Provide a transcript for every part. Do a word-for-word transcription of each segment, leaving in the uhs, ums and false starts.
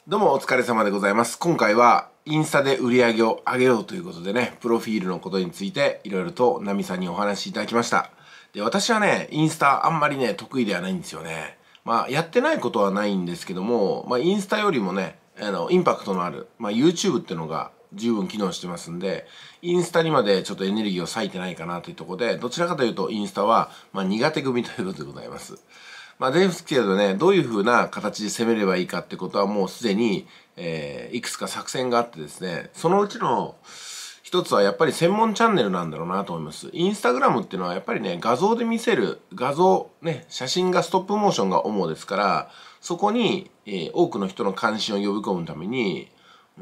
どうもお疲れ様でございます。今回はインスタで売り上げを上げようということでね、プロフィールのことについていろいろとナミさんにお話しいただきました。で、私はね、インスタあんまりね、得意ではないんですよね。まあ、やってないことはないんですけども、まあ、インスタよりもね、あの、インパクトのある、まあ、YouTube っていうのが十分機能してますんで、インスタにまでちょっとエネルギーを割いてないかなというところで、どちらかというとインスタは、まあ、苦手組ということでございます。まあ、ですけどね、どういう風な形で攻めればいいかってことはもうすでに、えー、いくつか作戦があってですね、そのうちの一つはやっぱり専門チャンネルなんだろうなと思います。インスタグラムっていうのはやっぱりね、画像で見せる、画像、ね、写真がストップモーションが主ですから、そこに、えー、多くの人の関心を呼び込むために、うん、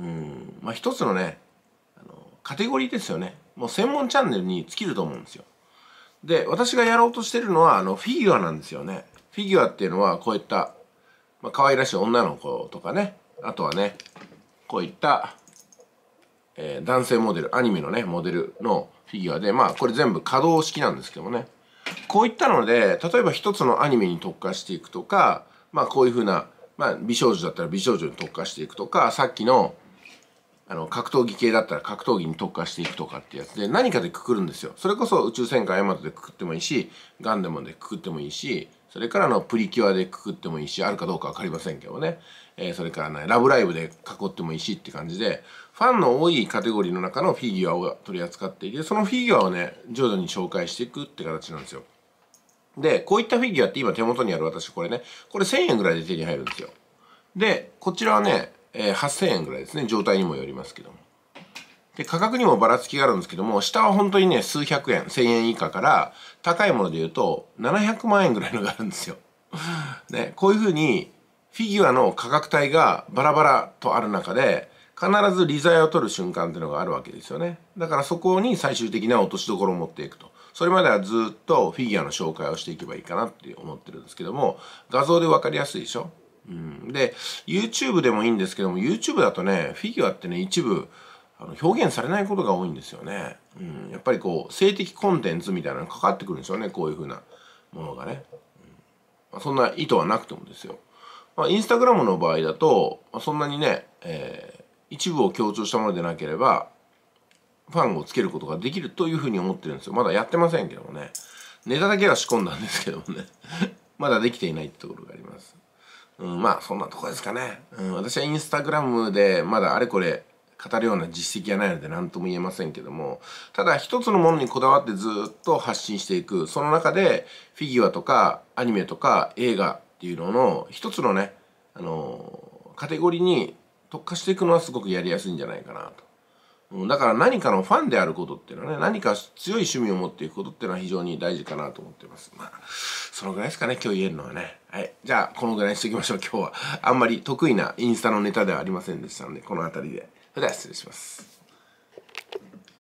まあ一つのね、あの、カテゴリーですよね。もう専門チャンネルに尽きると思うんですよ。で、私がやろうとしてるのは、あの、フィギュアなんですよね。フィギュアっていうのはこういった、まあ、可愛らしい女の子とかね、あとはね、こういった、えー、男性モデル、アニメのね、モデルのフィギュアで、まあこれ全部可動式なんですけどもね。こういったので、例えば一つのアニメに特化していくとか、まあこういうふうな、まあ美少女だったら美少女に特化していくとか、さっきのあの格闘技系だったら格闘技に特化していくとかってやつで何かでくくるんですよ。それこそ宇宙戦艦ヤマトでくくってもいいし、ガンダムでくくってもいいし、それからのプリキュアでくくってもいいし、あるかどうかわかりませんけどね。えー、それからね、ラブライブで囲ってもいいしって感じで、ファンの多いカテゴリーの中のフィギュアを取り扱っていて、そのフィギュアをね、徐々に紹介していくって形なんですよ。で、こういったフィギュアって今手元にある私これね、これせんえんぐらいで手に入るんですよ。で、こちらはね、えー、はっせんえんぐらいですね。状態にもよりますけども。で、価格にもばらつきがあるんですけども、下は本当にね、数百円、せんえん以下から、高いもので言うと、ななひゃくまんえんぐらいのがあるんですよ。ね、こういうふうに、フィギュアの価格帯がバラバラとある中で、必ず利材を取る瞬間っていうのがあるわけですよね。だからそこに最終的な落としどころを持っていくと。それまではずっとフィギュアの紹介をしていけばいいかなって思ってるんですけども、画像でわかりやすいでしょ。うん、で、YouTube でもいいんですけども、YouTube だとね、フィギュアってね、一部、あの表現されないことが多いんですよね。うん、やっぱりこう、性的コンテンツみたいなのがかかってくるんですよね、こういうふうなものがね。うんまあ、そんな意図はなくてもですよ。まあ、インスタグラムの場合だと、まあ、そんなにね、えー、一部を強調したものでなければ、ファンをつけることができるというふうに思ってるんですよ。まだやってませんけどもね。ネタだけは仕込んだんですけどもね。まだできていないってところがあります。うん、まあそんなとこですかね、うん、私はインスタグラムでまだあれこれ語るような実績がないので何とも言えませんけども、ただ一つのものにこだわってずっと発信していく、その中でフィギュアとかアニメとか映画っていうのの一つのね、あのカテゴリーに特化していくのはすごくやりやすいんじゃないかなと。だから何かのファンであることっていうのはね、何か強い趣味を持っていくことっていうのは非常に大事かなと思っています。まあ、そのぐらいですかね、今日言えるのはね。はい。じゃあ、このぐらいにしておきましょう、今日は。あんまり得意なインスタのネタではありませんでしたので、この辺りで。それでは失礼します。